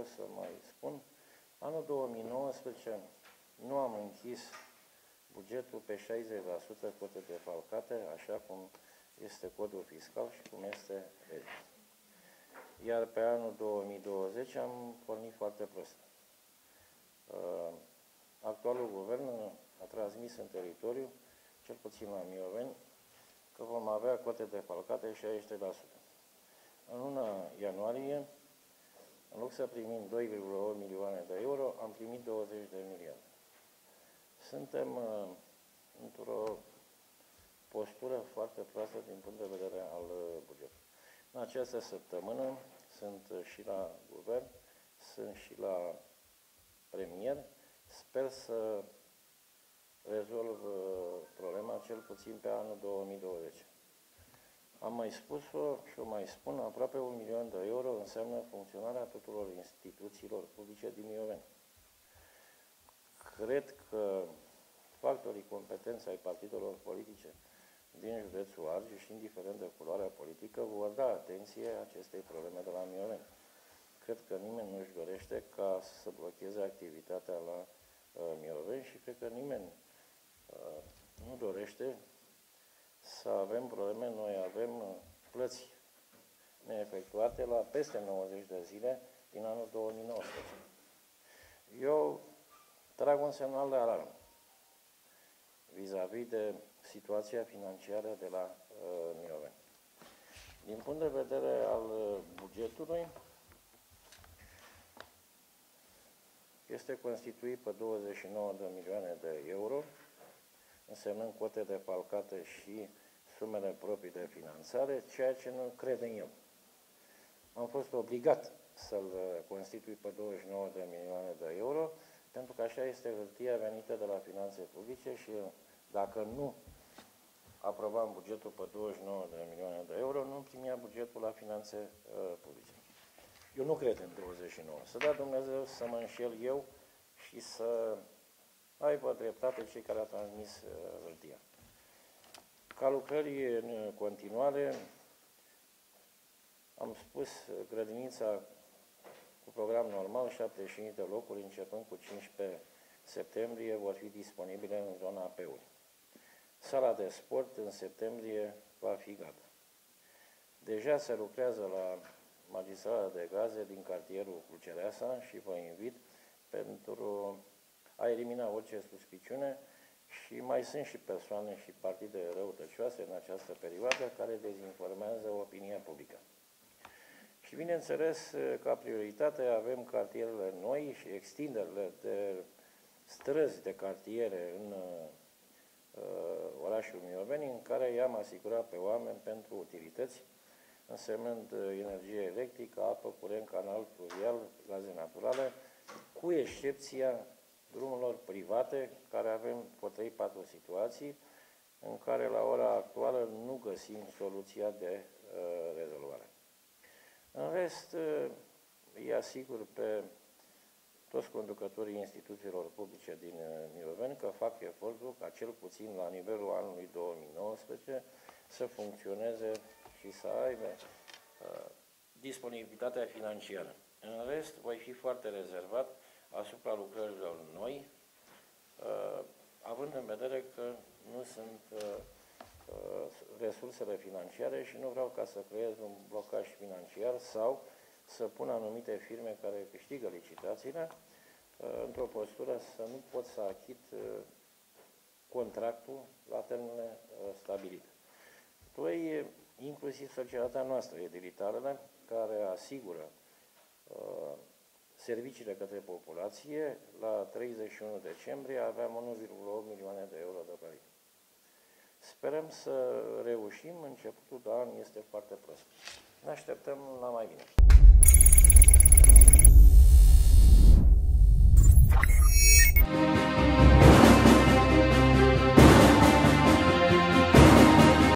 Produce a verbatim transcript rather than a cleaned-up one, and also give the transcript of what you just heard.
să mai spun, anul două mii nouăsprezece nu am închis bugetul pe șaizeci la sută cote defalcate, așa cum este codul fiscal și cum este legea. Iar pe anul două mii douăzeci am pornit foarte prost. Actualul guvern a transmis în teritoriu, cel puțin la Mioveni, că vom avea cote defalcate șaizeci la sută. În luna ianuarie, în loc să primim doi virgulă opt milioane de euro, am primit douăzeci de miliarde. Suntem uh, într-o postură foarte proastă din punct de vedere al uh, bugetului. În această săptămână sunt uh, și la guvern, sunt și la premier. Sper să rezolv uh, problema cel puțin pe anul două mii douăzeci. Am mai spus-o și o mai spun, aproape un milion de euro înseamnă funcționarea tuturor instituțiilor publice din Mioveni. Cred că factorii competenți ai partidelor politice din județul Argeș și indiferent de culoarea politică vor da atenție acestei probleme de la Mioveni. Cred că nimeni nu își dorește ca să blocheze activitatea la uh, Mioveni și cred că nimeni uh, nu dorește să avem probleme. Noi avem uh, plăți neefectuate la peste nouăzeci de zile din anul două mii nouăsprezece. Eu trag un semnal de alarmă vis-a-vis de situația financiară de la uh, Mioveni. Din punct de vedere al uh, bugetului, este constituit pe douăzeci și nouă de milioane de euro, însemnând cote defalcate și sumele proprii de finanțare, ceea ce nu cred în eu. Am fost obligat să-l constitui pe douăzeci și nouă de milioane de euro, pentru că așa este hârtia venită de la finanțe publice și dacă nu aprobam bugetul pe douăzeci și nouă de milioane de euro, nu primea bugetul la finanțe uh, publice. Eu nu cred în douăzeci și nouă. Să dea Dumnezeu să mă înșel eu și să aibă dreptate cei care au transmis uh, hârtia. Ca lucrări în continuare, am spus, grădinița cu program normal, șaptezeci și cinci de locuri, începând cu cincisprezece septembrie, vor fi disponibile în zona A P-ului. Sala de sport în septembrie va fi gata. Deja se lucrează la magistrala de gaze din cartierul Crucereasa și vă invit pentru a elimina orice suspiciune și mai sunt și persoane și partide răutăcioase în această perioadă care dezinformează opinia publică. Și bineînțeles, ca prioritate avem cartierele noi și extinderile de străzi de cartiere în uh, orașul Mioveni, în care i-am asigurat pe oameni pentru utilități, însemnând energie electrică, apă, curent, canal fluvial, gaze naturale, cu excepția drumurilor private, care avem vreo trei patru situații, în care la ora actuală nu găsim soluția de uh, rezolvare. În rest, uh, îi asigur pe toți conducătorii instituțiilor publice din uh, Mioveni că fac efortul ca cel puțin la nivelul anului două mii nouăsprezece să funcționeze și să aibă uh, disponibilitatea financiară. În rest, voi fi foarte rezervat asupra lucrărilor noi, uh, având în vedere că nu sunt uh, uh, resursele financiare și nu vreau ca să creez un blocaj financiar sau să pun anumite firme care câștigă licitațiile uh, într-o postură să nu pot să achit uh, contractul la termenele uh, stabilite. Doi, inclusiv societatea noastră, edilitarele, care asigură uh, serviciile către populație, la treizeci și unu decembrie aveam unu virgulă opt milioane de euro de plătit. Sperăm să reușim, începutul de an este foarte prost. Ne așteptăm la mai bine.